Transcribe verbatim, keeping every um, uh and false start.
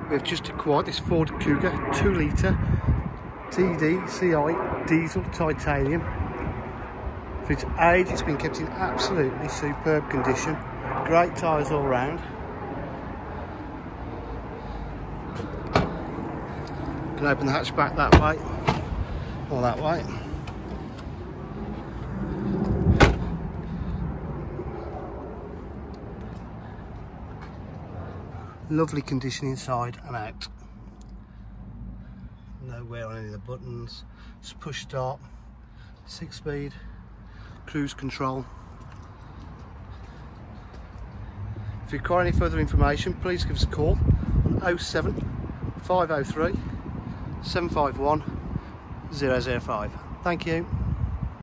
we've just acquired this Ford Kuga two litre T D C i diesel titanium. For its age, it's been kept in absolutely superb condition. Great tyres all round. You can open the hatchback that way or that way. Lovely condition inside and out. No wear on any of the buttons. Just push start, six speed, cruise control. If you require any further information, please give us a call on oh seven, five oh three, seven five one, zero zero five. Thank you.